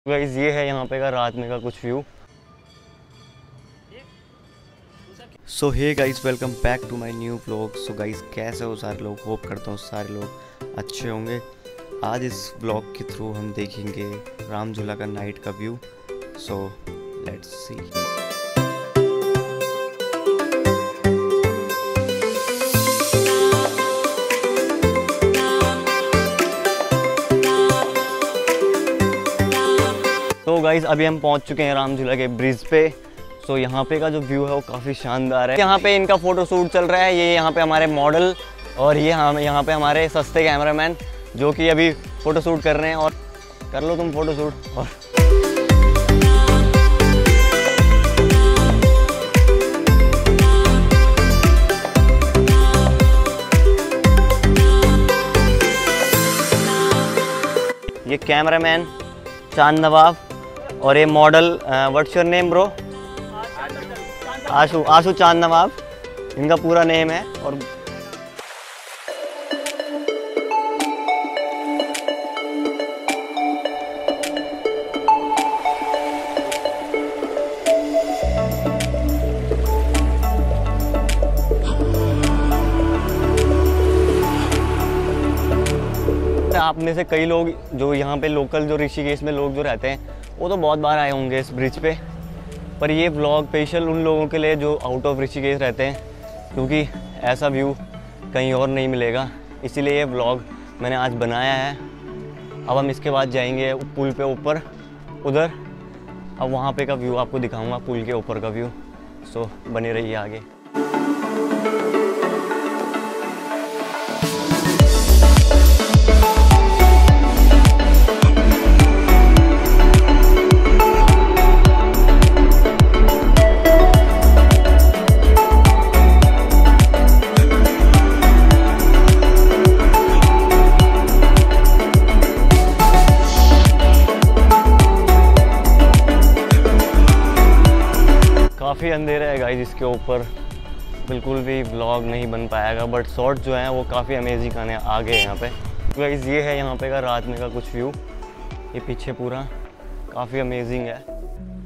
Guys ये है यहाँ पे का रात में का कुछ view. So hey guys, welcome back to my new vlog. So guys कैसे हो सारे लोग, होप करता हूँ सारे लोग अच्छे होंगे। आज इस व्लॉग के थ्रू हम देखेंगे राम झूला का नाइट का व्यू। So let's see. तो गाइस अभी हम पहुंच चुके हैं राम झूला के ब्रिज पे। सो यहाँ पे का जो व्यू है वो काफ़ी शानदार है। यहाँ पे इनका फ़ोटो शूट चल रहा है। ये यहाँ पे हमारे मॉडल और ये यहाँ पे हमारे सस्ते कैमरामैन जो कि अभी फ़ोटो शूट कर रहे हैं। और कर लो तुम फ़ोटो शूट। और ये कैमरामैन चांद नवाब और ये model what's your name bro? Ashu Chand Nawab इनका पूरा नेम है। और आप में से कई लोग जो यहाँ पे लोकल जो ऋषिकेश में लोग जो रहते हैं वो तो बहुत बार आए होंगे इस ब्रिज पे। पर ये व्लॉग स्पेशल उन लोगों के लिए जो आउट ऑफ ऋषिकेश रहते हैं, क्योंकि ऐसा व्यू कहीं और नहीं मिलेगा। इसीलिए ये व्लॉग मैंने आज बनाया है। अब हम इसके बाद जाएंगे पुल पे ऊपर उधर। अब वहाँ पे का व्यू आपको दिखाऊंगा, पुल के ऊपर का व्यू। सो बने रहिए आगे। काफ़ी अंधेरा है गाइस, इसके ऊपर बिल्कुल भी व्लॉग नहीं बन पाएगा। बट शॉट जो हैं वो काफ़ी अमेजिंग आने आ गए यहाँ पे। गाइस ये है यहाँ पे का रात में का कुछ व्यू। ये पीछे पूरा काफ़ी अमेजिंग है।